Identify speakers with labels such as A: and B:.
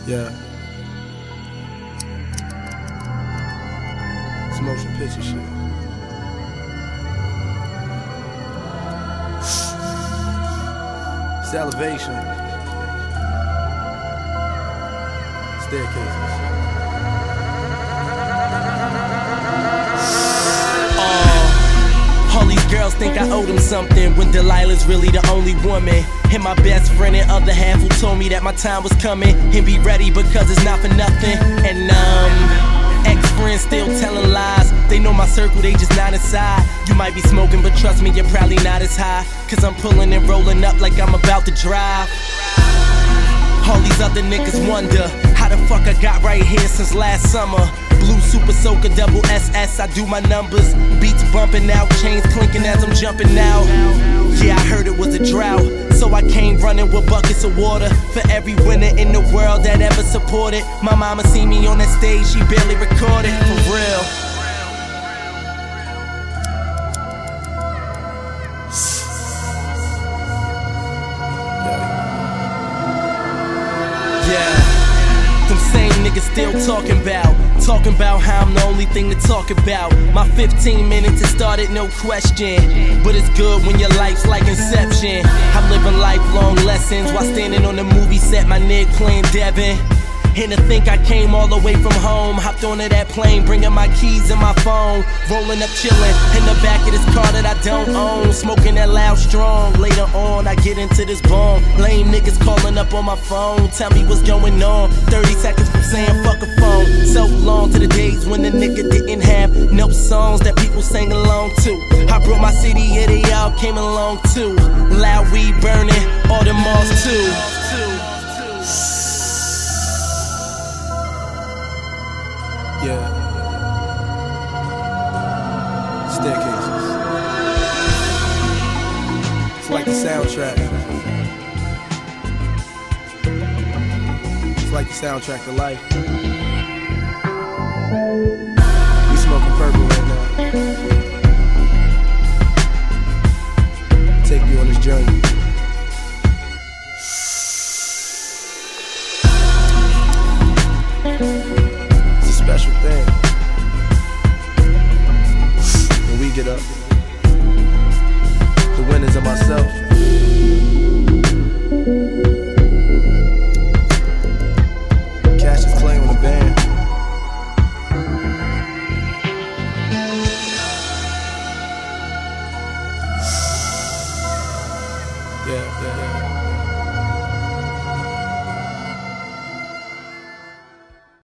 A: Yeah. It's motion picture shit. It's elevation. Staircases.
B: All these girls think I owe them something when Delilah's really the only woman. And my best friend and other half who told me that my time was coming. And be ready because it's not for nothing. And ex-friends still telling lies. They know my circle, they just not inside. You might be smoking, but trust me, you're probably not as high. Cause I'm pulling and rolling up like I'm about to drive. All these other niggas wonder how the fuck I got right here since last summer. Blue Super Soaker, double SS, I do my numbers. Beats bumping out, chains clinking as I'm jumping out. Yeah, I heard it was a drought, so I came running with buckets of water for every winner in the world that ever supported. My mama seen me on that stage, she barely recorded, for real. Yeah, them same niggas still talking about how I'm the only thing to talk about. My 15 minutes, it started, no question. But it's good when your life's like Inception. I'm living lifelong lessons while standing on the movie set, my nigga playing Devin. And to think I came all the way from home, hopped onto that plane, bringing my keys and my phone, rolling up chillin' in the back of this car that I don't own, smoking that loud strong. Later on, I get into this bone. Lame niggas calling up on my phone, tell me what's going on. 30 seconds from saying fuck a phone. So long to the days when the nigga didn't have no songs that people sang along to. I brought my city, yeah, they all came along too. Loud weed burning, all the malls too.
A: Yeah. Staircases. It's like the soundtrack. It's like the soundtrack to life. We smoking purple right now. Take you on this journey. Special thing. When we get up, the winners and myself. Cash is playing with the band. Yeah.